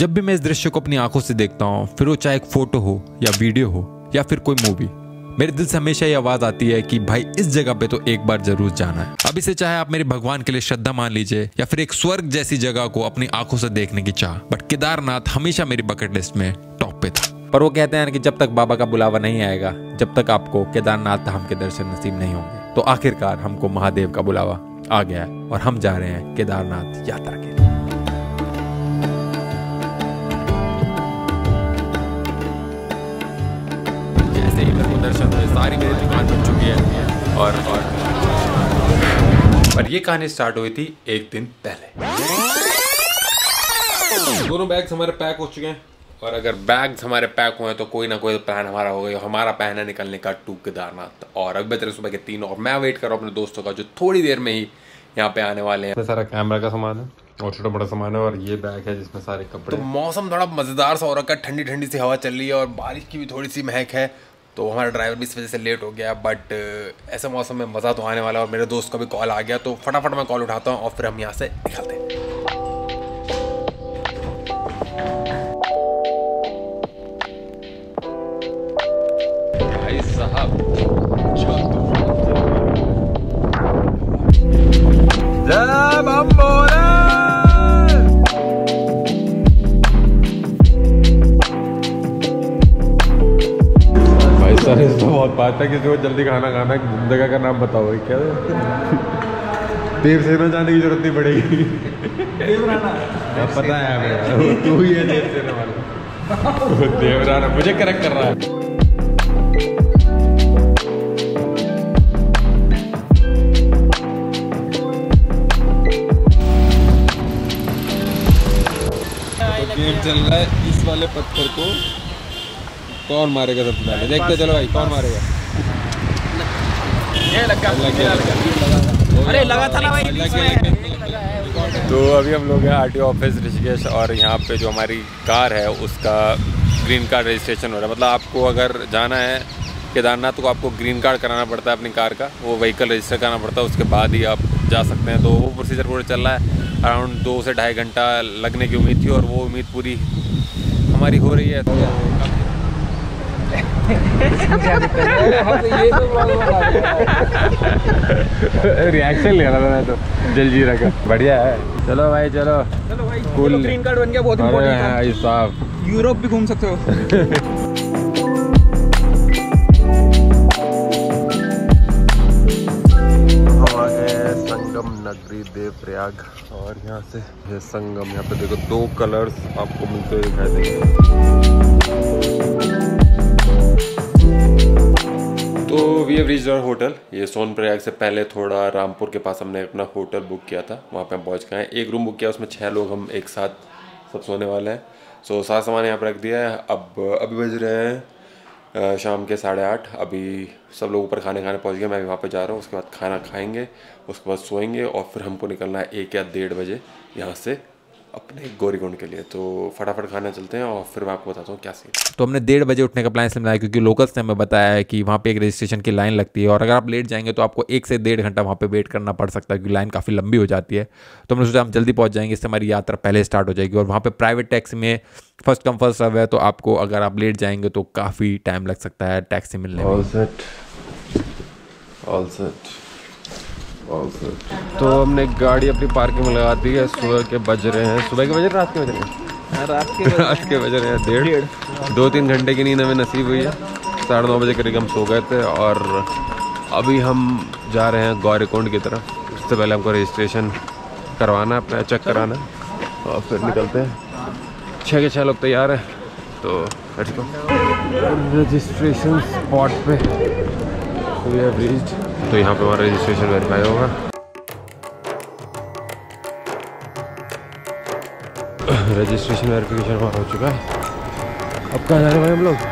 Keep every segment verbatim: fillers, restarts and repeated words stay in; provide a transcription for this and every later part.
जब भी मैं इस दृश्य को अपनी आंखों से देखता हूँ, फिर वो चाहे एक फोटो हो या वीडियो हो या फिर कोई मूवी, मेरे दिल से हमेशा ये आवाज आती है कि भाई इस जगह पे तो एक बार जरूर जाना है। अब इसे चाहे आप मेरे भगवान के लिए श्रद्धा मान लीजिए या फिर एक स्वर्ग जैसी जगह को अपनी आंखों से देखने की चाह, बट केदारनाथ हमेशा मेरी बकेट लिस्ट में टॉप पे था। पर वो कहते हैं कि जब तक बाबा का बुलावा नहीं आएगा, जब तक आपको केदारनाथ धाम के दर्शन नसीब नहीं होंगे। तो आखिरकार हमको महादेव का बुलावा आ गया है और हम जा रहे हैं केदारनाथ यात्रा के लिए। जैसे ही मेरे को दर्शन हुए, सारी मेरी दुकान बन चुकी है और और पर ये कहानी स्टार्ट हुई थी एक दिन पहले। दोनों बैग्स हमारे पैक हो चुके हैं और अगर बैग्स हमारे पैक हुए तो कोई ना कोई प्लान हमारा हो गया। हमारा प्लान है निकलने का टू केदारनाथ और अभी बज रहे सुबह के तीन और मैं वेट कर रहा हूँ अपने दोस्तों का जो थोड़ी देर में ही यहाँ पे आने वाले हैं। सारा कैमरा का सामान है और छोटा बड़ा सामान है और ये बैग है जिसमें सारे कपड़े। तो मौसम थोड़ा मजेदार सा हो रखा है, ठंडी ठंडी सी हवा चल रही है और बारिश की भी थोड़ी सी महक है। तो हमारा ड्राइवर भी इस वजह से लेट हो गया, बट ऐसे मौसम में मज़ा तो आने वाला है। और मेरे दोस्त का भी कॉल आ गया तो फटाफट मैं कॉल उठाता हूँ और फिर हम यहाँ से निकलते हैं। भाई साहब जब हम बोले भाई सर इसमें बहुत बात है कि जो जल्दी खाना खाना है। जगह का नाम बताओ क्या? देवसेना जाने की जरूरत नहीं पड़ेगी। देवराना पता है हमें, तू ही है देवसेना वाला। देवराना मुझे करेक्ट कर रहा है। गेम चल रहा है इस वाले पत्थर को कौन मारेगा सबसे पहले, देखते चलो भाई कौन मारेगा। ये लगा, लगा, लगा। अरे लगा था ना भाई। तो अभी हम लोग हैं आरटीओ ऑफिस ऋषिकेश और यहाँ पे जो हमारी कार है उसका ग्रीन कार्ड रजिस्ट्रेशन हो रहा है। मतलब आपको अगर जाना है केदारनाथ तो आपको ग्रीन कार्ड कराना पड़ता है अपनी कार का, वो व्हीकल रजिस्टर कराना पड़ता है, उसके बाद ही आप जा सकते हैं। तो वो प्रोसीजर पूरा चल रहा है। अराउंड दो से ढाई घंटा लगने की उम्मीद थी और वो उम्मीद पूरी हमारी हो रही है। तो रिएक्शन ले रहा था मैं तो जलजीरा का। बढ़िया है, चलो भाई चलो चलो भाई। कूल ग्रीन कार्ड बन गया, बहुत इंपॉर्टेंट है साहब। यूरोप भी घूम सकते हो। नगरी देवप्रयाग और यहाँ से ये संगम। यहाँ पे देखो दो कलर्स आपको मिलते हुए दिखाई देंगे। तो we have reached our hotel. ये सोनप्रयाग से पहले थोड़ा रामपुर के पास हमने अपना होटल बुक किया था, वहाँ पे हम पहुँच गए हैं। एक रूम बुक किया, उसमें छः लोग हम एक साथ सब सोने वाले हैं। सो सारा सामान यहाँ पर रख दिया है। अब अभी बज रहे हैं शाम के साढ़े आठ। अभी सब लोग ऊपर खाने खाने पहुंच गए, मैं भी वहाँ पे जा रहा हूँ। उसके बाद खाना खाएंगे, उसके बाद सोएंगे और फिर हमको निकलना है एक या डेढ़ बजे यहाँ से अपने गौरीकुंड के लिए। तो फटाफट खाना चलते हैं और फिर मैं आपको बताता हूँ क्या सीन। तो हमने डेढ़ बजे उठने का प्लान इसलिए बनाया क्योंकि लोकल्स ने हमें बताया है कि वहाँ पे एक रजिस्ट्रेशन की लाइन लगती है और अगर आप लेट जाएंगे तो आपको एक से डेढ़ घंटा वहाँ पे वेट करना पड़ सकता है क्योंकि लाइन काफ़ी लंबी हो जाती है। तो हमने सोचा हम जल्दी पहुँच जाएंगे, इससे हमारी यात्रा पहले स्टार्ट हो जाएगी। और वहाँ पे प्राइवेट टैक्सी में फर्स्ट कम फर्स्ट सर्व है, तो आपको अगर आप लेट जाएंगे तो काफ़ी टाइम लग सकता है टैक्सी मिलने में। All set, all set, all set. तो हमने गाड़ी अपनी पार्किंग में लगा दी है। सुबह के बज रहे हैं, सुबह के बज रहे हैं, रात के बज रहे हैं, रात के रात के बज रहे हैं डेढ़। दो तीन घंटे की नींद हमें नसीब हुई है। साढ़े नौ बजे करीब हम सो गए थे और अभी हम जा रहे हैं गौरीकुंड की तरफ। उससे पहले हमको रजिस्ट्रेशन करवाना है, अपना चेक कराना है और फिर निकलते हैं। छः के छः लोग तैयार हैं तो लेट्स गो। रजिस्ट्रेशन स्पॉट पे वी हैव रीच्ड। तो यहाँ पे हमारा रजिस्ट्रेशन वेरीफाई होगा। रजिस्ट्रेशन वेरिफिकेशन हमारा हो चुका है। अब कहाँ जा रहे हैं भाई हम लोग?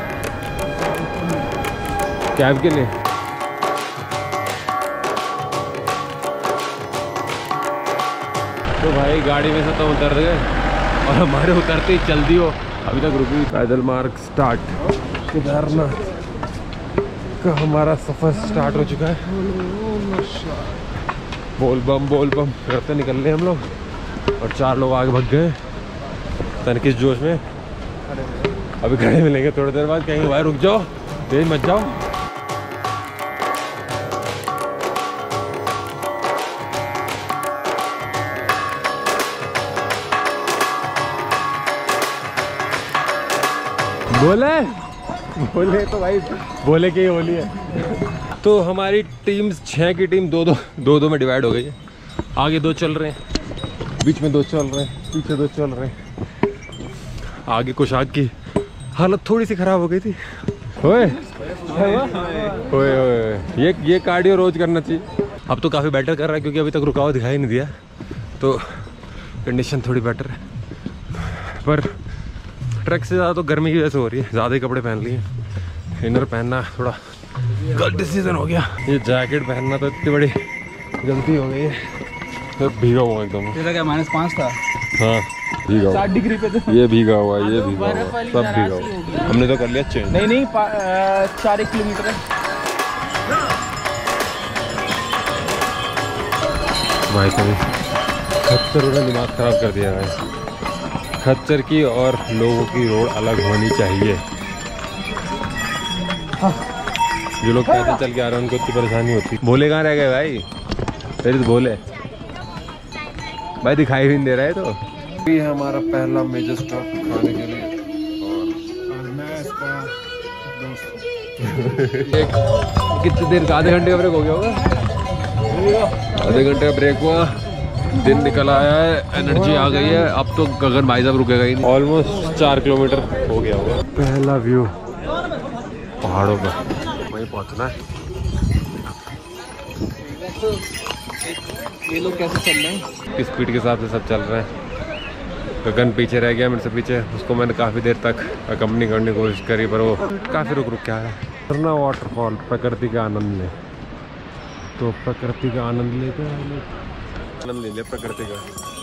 कैब के लिए। तो भाई गाड़ी में से तो उतर गए और हमारे उतरते ही चल दी हो अभी तक रुकी। पैदल मार्ग स्टार्ट, केदारनाथ का हमारा सफ़र स्टार्ट हो चुका है। बोल बम बोल बम करते निकल रहे हम लोग और चार लोग आगे भाग गए। पता नहीं किस जोश में। अभी खड़े मिलेंगे थोड़ी देर बाद, कहेंगे भाई रुक जाओ, तेज मत जाओ। बोले बोले तो भाई बोले कि होली है। तो हमारी टीम छः की टीम दो दो दो दो में डिवाइड हो गई है। आगे दो चल रहे हैं, बीच में दो चल रहे हैं, पीछे दो चल रहे हैं। आगे कुशाग की हालत थोड़ी सी ख़राब हो गई थी। ओए ओए ओए ये ये कार्डियो रोज करना चाहिए। अब तो काफ़ी बेटर कर रहा है क्योंकि अभी तक रुकावट दिखाई नहीं दिया, तो कंडीशन थोड़ी बेटर है। पर ट्रक से ज़्यादा तो गर्मी की वजह से हो रही है, ज़्यादा ही कपड़े पहन लिए। इनर पहनना थोड़ा गलत डिसीजन हो गया। ये जैकेट पहनना तो इतनी बड़ी गलती हो गई है। तो भीगा हुआ एकदम। तेरा क्या माइनस पाँच था? हाँ भीगा साठ डिग्री पे तो। ये भीगा हुआ, ये भीगा हुआ, सब भीगा हुआ। हमने तो कर लिया चेंज। नहीं नहीं चार एक किलोमीटर है भाई। कभी खच्चर ने दिमाग खराब कर दिया भाई। खच्चर की और लोगों की रोड अलग होनी चाहिए। जो लोग पैदल चल के आ रहे हैं उनको इतनी परेशानी होती। भोले कहाँ रह गए भाई? तेरे तो भोले भाई दिखाई भी नहीं दे रहा है। तो ये हमारा पहला मेजर स्टॉप खाने के लिए। और मैं इसका दोस्त। कितनी देर का? आधे घंटे का ब्रेक हो गया होगा। आधे घंटे का ब्रेक हुआ, दिन निकल आया है, एनर्जी आ गई है। अब तो गगन भाई साहब रुकेगा ही नहीं। ऑलमोस्ट चार किलोमीटर हो गया होगा। पहला व्यू पहाड़ों का, वहीं पहुंचना है। ये लोग कैसे चल रहे हैं? किस स्पीड के हिसाब से सब चल रहे हैं। गगन पीछे रह गया मेरे से पीछे। उसको मैंने काफ़ी देर तक अकम्पनी करने की कोशिश करी पर वो काफ़ी रुक रुक के आ रहा है। झरना वाटरफॉल, प्रकृति का आनंद ले। तो प्रकृति का आनंद लेते हैं, आनंद ले लिया प्रकृति का।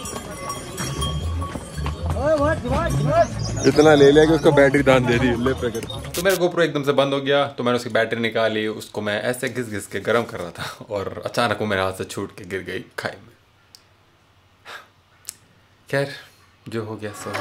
इतना ले लिया कि उसको बैटरी दान दे दी ले प्रकृति। तो मेरा गोप्रो एकदम से बंद हो गया, तो मैंने उसकी बैटरी निकाली। उसको मैं ऐसे घिस घिस के गर्म कर रहा था और अचानक वो मेरे हाथ से छूट के गिर गई खाई में। खैर जो हो गया सो।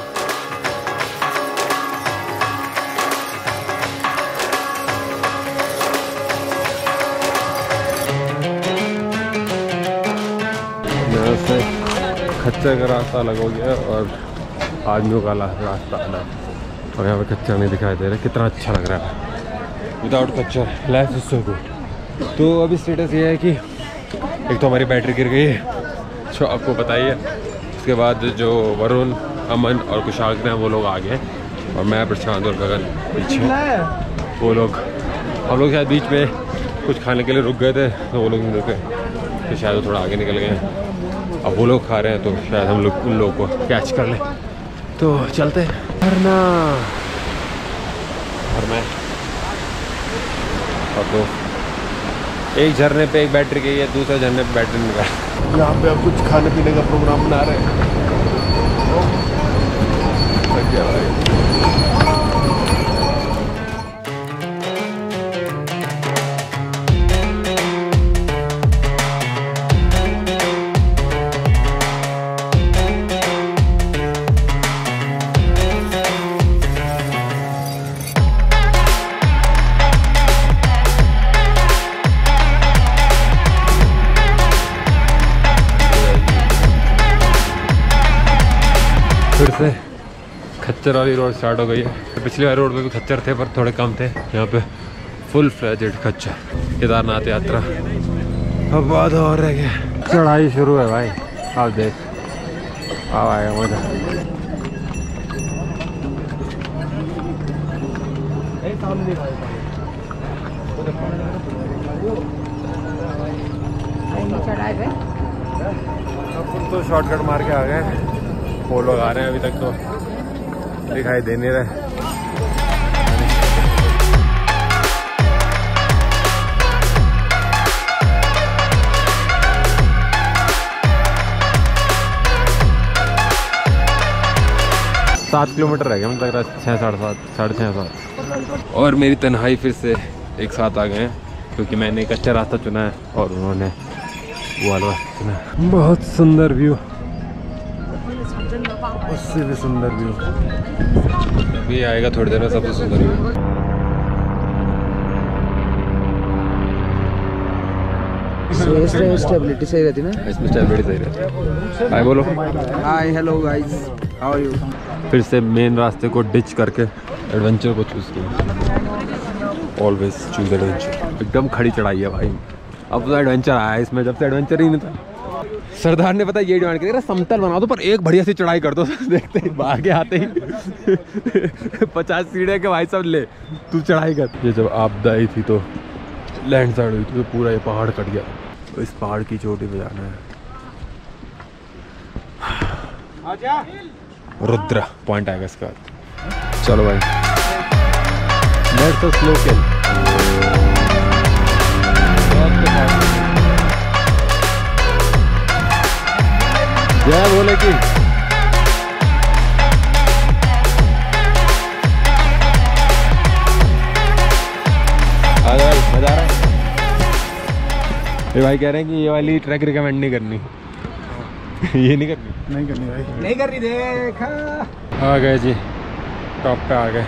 से खच्चर का रास्ता अलग हो गया और आदमियों का रास्ता अलग। और यहाँ पे खच्चर नहीं दिखाई दे रहा। कितना अच्छा लग रहा है विदाउट खच्चर। Life is so good. तो अभी स्टेटस ये है कि एक तो हमारी बैटरी गिर गई है जो आपको बताइए। उसके बाद जो वरुण, अमन और कुशाग ने वो लोग आ गए और मैं, प्रशांत और गगन पीछे। वो लोग हम लोग शायद बीच में कुछ खाने के लिए रुक गए थे तो वो लोग नहीं रुके, तो शायद वो थोड़ा आगे निकल गए। अब वो लोग खा रहे हैं तो शायद हम लोग उन लोगों को कैच कर लें। तो चलते हैं। झरना और मैं और दो, एक झरने पे एक बैटरी गई है, दूसरे झरने पे बैटरी निकाल। यहाँ पे अब कुछ खाने पीने का प्रोग्राम बना रहे हैं। फिर से खच्चर वाली रोड स्टार्ट हो गई है। तो पिछली वाली रोड पे भी खच्चर थे पर थोड़े कम थे। यहाँ पे फुल फ्लेजेड खच्चर। केदारनाथ यात्रा अब बाद और रह गया। चढ़ाई शुरू है भाई, आप देख अब आएगा मजा। तो शॉर्टकट मार के आ गए। वो लोग आ रहे हैं, अभी तक तो दिखाई दे नहीं रहे। सात किलोमीटर रह गया, मुझे लग रहा है छः साढ़े सात साढ़े छः सात। और मेरी तन्हाई फिर से एक साथ आ गए हैं क्योंकि मैंने एक अच्छा रास्ता चुना है और उन्होंने वो वाला चुना है। बहुत सुंदर व्यू। उससे भी सुंदर व्यू अभी आएगा थोड़ी देर में, सबसे सुंदर व्यू। स्टेबिलिटी सही रहती ना, इसमें स्टेबिलिटी सही रहती है। हाय बोलो। Hi hello guys, how are you. फिर से मेन रास्ते को डिच करके एडवेंचर को चूज़ किया। Always choose adventure. एकदम खड़ी चढ़ाई है भाई, अब तो एडवेंचर आया है इसमें, जब से एडवेंचर ही नहीं था। सरदार ने पता ये डिमांड करी, समतल बना दो पर एक बढ़िया सी चढ़ाई कर दो। देखते ही आगे आते ही पचास सीढ़ियाँ के भाई सब ले तू चढ़ाई कर। ये जब आपदा आई थी तो लैंडस्लाइड हुई थी तो पूरा ये पहाड़ कट गया, तो इस पहाड़ की चोटी पे जाना है। रुद्रा पॉइंट आएगा इसके बाद। चलो भाई, लेट्स गो स्लो किल। जय बोले की आ जाओ, मजा आ रहा है। ये भाई कह रहे हैं कि ये वाली ट्रैक रिकमेंड नहीं करनी। ये नहीं करनी, नहीं करनी भाई, नहीं करनी। देखा आ गए जी, टॉप पे आ गए।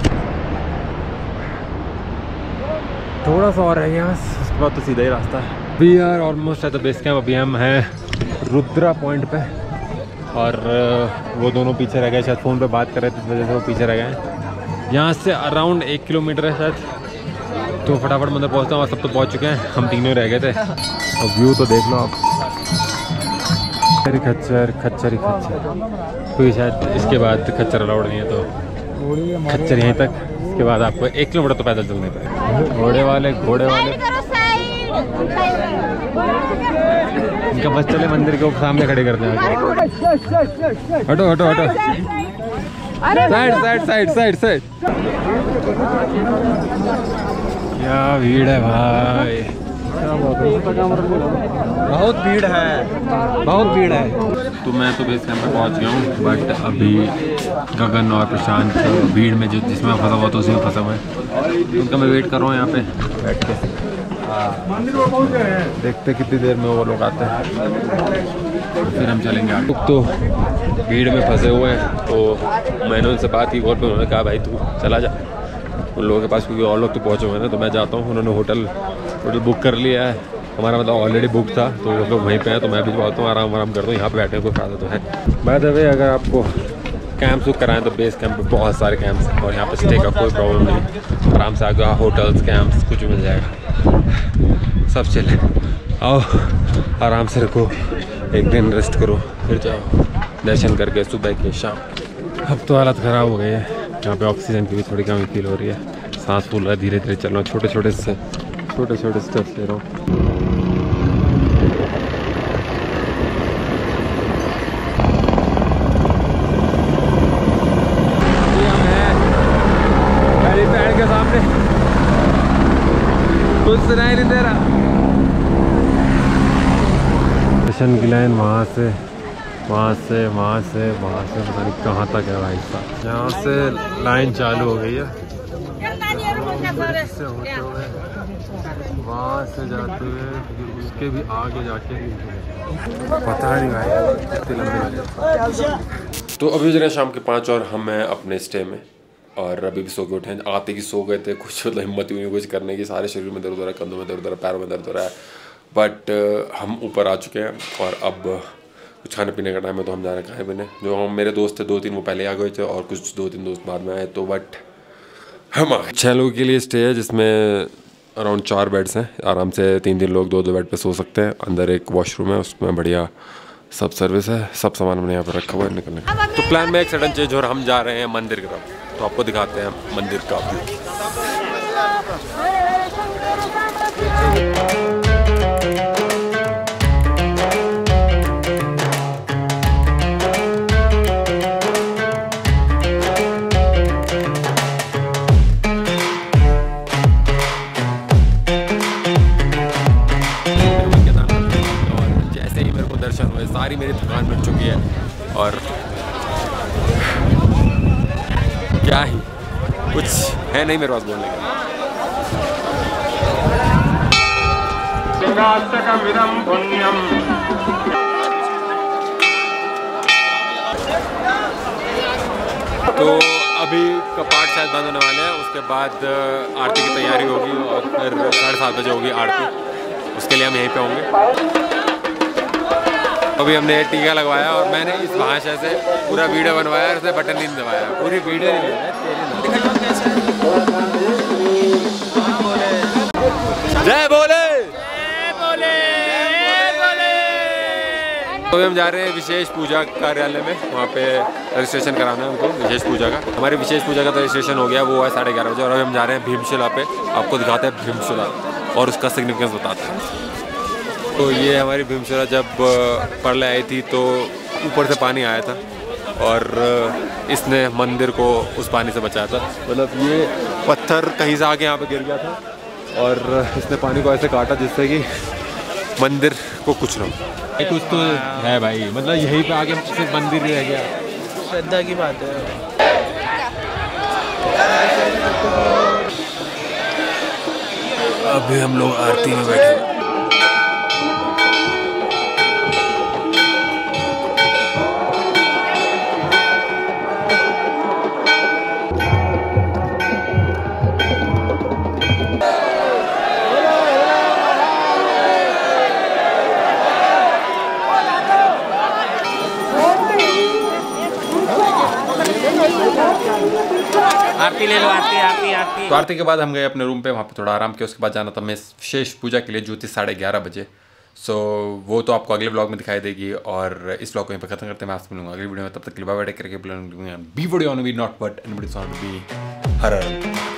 थोड़ा सा और रह गया बस, उसके बाद तो सीधा ही रास्ता है। We are almost at the base camp. अभी हम हैं रुद्रा पॉइंट पे और वो दोनों पीछे रह गए, शायद फ़ोन पे बात कर रहे थे इस वजह से वो पीछे रह गए। यहाँ से अराउंड एक किलोमीटर है शायद, तो फटाफट मंदिर पहुँचता हूँ। और सब तो पहुँच चुके हैं, हम तीनों रह गए थे। और व्यू तो देख लो आप, खच्चर खच्चर ही खच्चर, क्योंकि शायद इसके बाद खच्चर अलाउड नहीं है, तो खच्चर यहीं तक। इसके बाद आपको एक किलोमीटर तो पैदल चलने पड़ेगा। घोड़े वाले घोड़े वाले इनका बस चले मंदिर के सामने खड़े करते हैं। हटो हटो हटो, side side side side side. क्या भीड़ है भाई, बहुत भीड़ है, बहुत भीड़ है। तो मैं तो बेस कैंप पे पहुंच गया हूँ, बट अभी गगन और प्रशांत भीड़ में जो जिसमें फंसा हुआ तो उसी में फंसा हुआ है, उनका मैं वेट कर रहा हूँ यहाँ पे बैठ के। देखते कितनी देर में वो लोग आते हैं, फिर हम चलेंगे आगे। तो भीड़ में फंसे हुए हैं, तो मैंने उनसे बात की और फिर उन्होंने कहा भाई तू चला जा उन लोगों के पास, क्योंकि और लोग तो पहुँचे हुए हैं। तो मैं जाता हूँ, उन्होंने होटल होटल बुक कर लिया है हमारा, मतलब ऑलरेडी बुक था, तो वो लोग वहीं पे हैं। तो मैं भी बोलता हूँ आराम आराम करता हूँ, यहाँ पे बैठने को फ़ायदा तो है। बाय द वे, अगर आपको कैंप बुक कराएं तो बेस कैंप पे बहुत सारे कैंप्स हैं और यहाँ पे स्टे का कोई प्रॉब्लम नहीं, आराम से आगे होटल्स कैंप्स कुछ मिल जाएगा, सब चले। आओ आराम से रखो, एक दिन रेस्ट करो, फिर जाओ दर्शन करके सुबह के शाम। अब तो हालत ख़राब हो गई है, यहाँ पे ऑक्सीजन की भी थोड़ी कमी फील हो रही है, सांस फूल रहा है, धीरे धीरे चल रहा हूँ, छोटे छोटे से छोटे छोटे स्टेप्स ले रहा हूँ। पैर के सामने कुछ सुनाई नहीं दे रहा। स्टेशन की लाइन वहाँ से वहाँ से वहाँ से वहाँ से पता नहीं कहाँ तक है भाई साहब। यहाँ से लाइन चालू हो गई है, से होते हुए वहाँ से जाते हुए उसके भी आगे जाके पता नहीं भाई कितनी लंबी लगे। तो अभी जो है शाम के पाँच और हम हैं अपने स्टे में, और अभी भी सो के उठे हैं। आते ही सो गए थे, कुछ मतलब हिम्मत ही नहीं कुछ करने की, सारे शरीर में दर्द हो रहा है, कंधों में दर्द हो रहा है, पैरों में दर्द हो रहा है। बट हम ऊपर आ चुके हैं और अब कुछ खाने पीने का टाइम है, तो हम जा रहे हैं खाने पीने। जो हम मेरे दोस्त थे दो तीन वो पहले आ गए थे और कुछ दो तीन दोस्त बाद में आए, तो बट हम छः लोगों के लिए स्टे है जिसमें अराउंड चार बेड्स हैं। आराम से तीन तीन लोग दो दो बेड पे सो सकते हैं। अंदर एक वॉशरूम है, उसमें बढ़िया सब सर्विस है, सब सामान हमने यहाँ पर रखा हुआ है निकलने। तो प्लान में एक सडन चेंज और हम जा रहे हैं मंदिर की तरफ, तो आपको दिखाते हैं मंदिर का व्यू। सारी मेरी थकान मिट चुकी है और क्या ही कुछ है नहीं मेरे पास बोलने का। तो अभी कपाट शायद बंद होने वाले हैं, उसके बाद आरती की तैयारी होगी और फिर साढ़े सात बजे होगी आरती, उसके लिए हम यहीं पे होंगे। अभी हमने टीका लगवाया और मैंने इस भाषा से पूरा वीडियो बनवाया, उसने बटन नहीं दबाया, पूरी वीडियो नहीं बनाया। जय बोले तो हम जा रहे हैं विशेष पूजा कार्यालय में, वहाँ पे रजिस्ट्रेशन कराना है हमको विशेष पूजा का। हमारी विशेष पूजा का तो रजिस्ट्रेशन हो गया, वो है साढ़े ग्यारह बजे, और अभी हम जा रहे हैं भीमशिला पे। आपको दिखाते हैं भीमशिला और उसका सिग्निफिकेंस बताते हैं। तो ये हमारी भीमशिला जब प्रलय आई थी तो ऊपर से पानी आया था और इसने मंदिर को उस पानी से बचाया था। मतलब ये पत्थर कहीं से आके यहाँ पे गिर गया था और इसने पानी को ऐसे काटा जिससे कि मंदिर को कुछ ना हो। कुछ तो है भाई, मतलब यहीं पे आके सिर्फ मंदिर ही रह गया। श्रद्धा की बात है। अभी हम लोग आरती में बैठे। आरती ले लो, आरती आरती आरती। तो आरती के बाद हम गए अपने रूम पे, वहाँ पे थोड़ा आराम किया। उसके बाद जाना था मैं विशेष पूजा के लिए जो थी साढ़े ग्यारह बजे। सो वो तो आपको अगले ब्लॉग में दिखाई देगी और इस ब्लॉग को यहीं पे खत्म करते हैं। मैं आपसे मिलूंगा अगली वीडियो में, तब तक के लिए bye bye, take care, be video on be not but anybody want to be her